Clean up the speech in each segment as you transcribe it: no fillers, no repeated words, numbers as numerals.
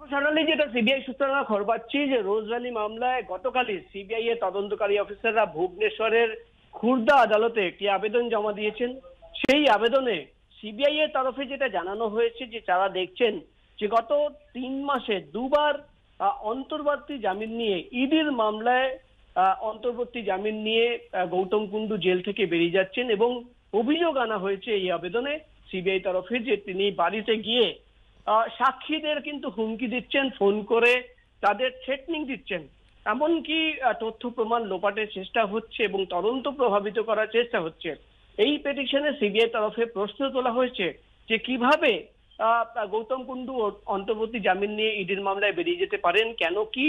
সোনালী, যেটা সিবিআই সূত্রে আমরা খবর পাচ্ছি যে রোজ ভ্যালি মামলায় গতকালই সিবিআই এর তদন্তকারী অফিসাররা ভুবনেশ্বরের খুর্দা আদালতে একটি আবেদন জমা দিয়েছেন। সেই আবেদনে সিবিআই এর তরফে যেটা জানানো হয়েছে যে তারা দেখছেন যে গত 3 মাসে দুবার অন্তর্বর্তী জামিন নিয়ে ইডির মামলায় অন্তর্বর্তী জামিন নিয়ে গৌতম কুন্ডু জেল থেকে বেরিয়ে যাচ্ছেন এবং অভিযোগ আনা হয়েছে এই আবেদনে সিবিআই তরফে যে তিনি বাড়িতে গিয়ে সাক্ষীদের কিন্তু হুমকি দিচ্ছেন, ফোন করে তাদের থ্রেটনিং দিচ্ছেন, এমনকি তথ্য প্রমাণ লোপাটের চেষ্টা হচ্ছে এবং তদন্ত প্রভাবিত করার চেষ্টা হচ্ছে। এই পিটিশনে সিবিআই তরফে প্রশ্ন তোলা হয়েছে যে কিভাবে গৌতম কুন্ডু অন্তর্বর্তী জামিন নিয়ে ইডির মামলায় বেরিয়ে যেতে পারেন, কেন কি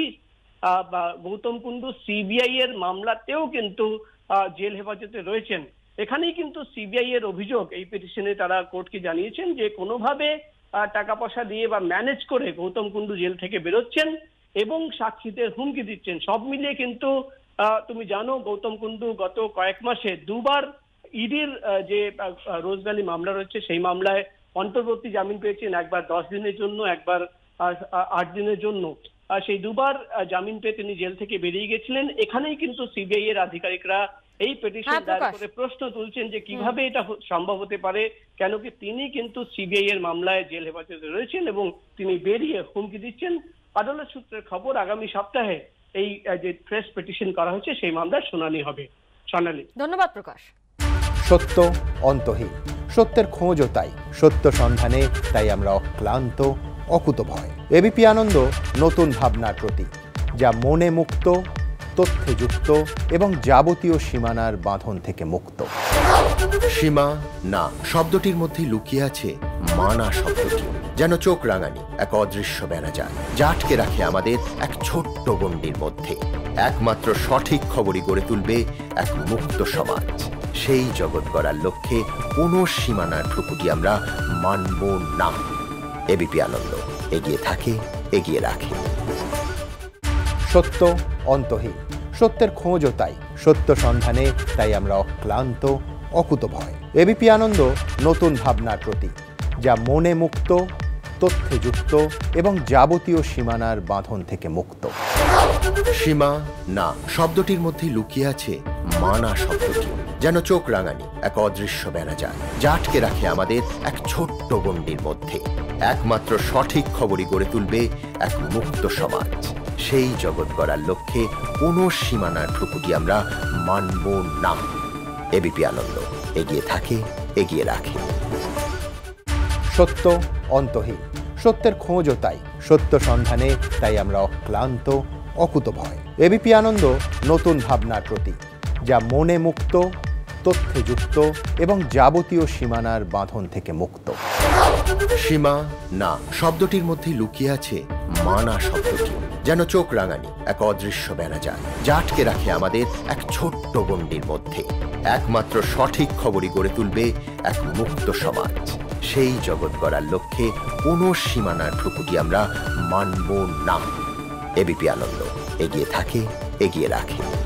গৌতম কুন্ডু সিবিআই এর মামলাতেও কিন্তু জেল হেফাজতে রয়েছেন। এখানেই কিন্তু সিবিআই এর অভিযোগ, এই পিটিশনে তারা কোর্টকে জানিয়েছেন যে কোনোভাবে টাকা পয়সা দিয়ে বা ম্যানেজ করে গৌতম কুন্ডু জেল থেকে বেরোচ্ছেন এবং সাক্ষীদের হুমকি দিচ্ছেন। সব মিলিয়ে কিন্তু তুমি জানো গৌতম কুন্ডু গত কয়েক মাসে দুবার ইডির যে রোজ ভ্যালি মামলা রয়েছে সেই মামলায় অন্তর্বর্তী জামিন পেয়েছেন, একবার 10 দিনের জন্য, একবার 8 দিনের জন্য। সেই দুবার জামিন পেয়ে তিনি জেল থেকে বেরিয়ে গেছিলেন। এখানেই কিন্তু সিবিআই এর আধিকারিকরা এই পিটিশন দায়ের করে প্রশ্ন তুলছেন যে কিভাবে এটা সম্ভব হতে পারে, কেন কি তিনি কিন্তু সিবিআই এর মামলায় জেল হেফাজতে রয়েছেন এবং তিনি বেরিয়ে হুমকি দিচ্ছেন। আদালত সূত্রের খবর আগামী সপ্তাহে এই যে ফ্রেশ পিটিশন করা হয়েছে সেই মামলার শুনানি হবে। সোনালী, ধন্যবাদ প্রকাশ। সত্য অন্তহীন, সত্যের খোঁজও তাই, সত্য সন্ধানে তাই আমরা অক্লান্ত, অকুতভয়। এবিপি আনন্দ নতুন ভাবনার প্রতীক, যা মনে মুক্ত, তথ্যে যুক্ত এবং যাবতীয় সীমানার বাঁধন থেকে মুক্ত। সীমা না শব্দটির মধ্যে লুকিয়ে আছে মানা শব্দটি, যেন চোখ রাঙানি এক অদৃশ্য ব্যানাজার, যা আটকে রাখে আমাদের এক ছোট্ট গণ্ডির মধ্যে। একমাত্র সঠিক খবরই গড়ে তুলবে এক মুক্ত সমাজ। সেই জগৎ গড়ার লক্ষ্যে কোনো সীমানার ঠুকুটি আমরা মানব না। এবিপি আনন্দ এগিয়ে থাকে, এগিয়ে রাখে। সত্য অন্তহীন, সত্যের খোঁজও তাই, সত্য সন্ধানে তাই আমরা অক্লান্ত, অকুতভয়। এবিপি আনন্দ নতুন ভাবনার প্রতীক, যা মনে মুক্ত, তথ্যে যুক্ত এবং যাবতীয় সীমানার বাঁধন থেকে মুক্ত। সীমা না শব্দটির মধ্যে লুকিয়ে আছে মানা শব্দটি, যেন চোখ রাঙানি এক অদৃশ্য ব্যানাজার, যা আটকে রাখে আমাদের এক ছোট্ট গণ্ডির মধ্যে। একমাত্র সঠিক খবরই গড়ে তুলবে এক মুক্ত সমাজ। সেই জগৎ গড়ার লক্ষ্যে কোনো সীমানার ঠুকুটি আমরা মানব না। এবিপি আনন্দ এগিয়ে থাকে, এগিয়ে রাখে। সত্য অন্তহীন, সত্যের খোঁজও তাই, সত্য সন্ধানে তাই আমরা অক্লান্ত, অকুতভয়। এবিপি আনন্দ নতুন ভাবনার প্রতীক, যা মনে মুক্ত, তথ্যে যুক্ত এবং যাবতীয় সীমানার বাঁধন থেকে মুক্ত। সীমা না শব্দটির মধ্যে লুকিয়ে আছে মানা শব্দটি, যেন চোখ রাঙানি এক অদৃশ্য ব্যানাজার, যা আটকে রাখে আমাদের এক ছোট্ট গণ্ডির মধ্যে। একমাত্র সঠিক খবরই গড়ে তুলবে এক মুক্ত সমাজ। সেই জগৎ গড়ার লক্ষ্যে কোনো সীমানার ঠুকুটি আমরা মানব না। এবিপি আনন্দ এগিয়ে থাকে, এগিয়ে রাখে।